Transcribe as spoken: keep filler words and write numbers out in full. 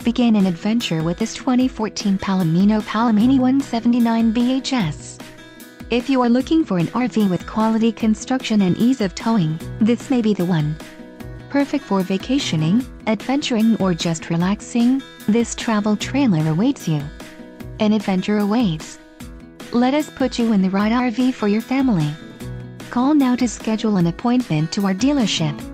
Begin an adventure with this twenty fourteen Palomino Palomini one seventy-nine B H S. If you are looking for an R V with quality construction and ease of towing, this may be the one. Perfect for vacationing, adventuring or just relaxing, this travel trailer awaits you. An adventure awaits. Let us put you in the right R V for your family. Call now to schedule an appointment to our dealership.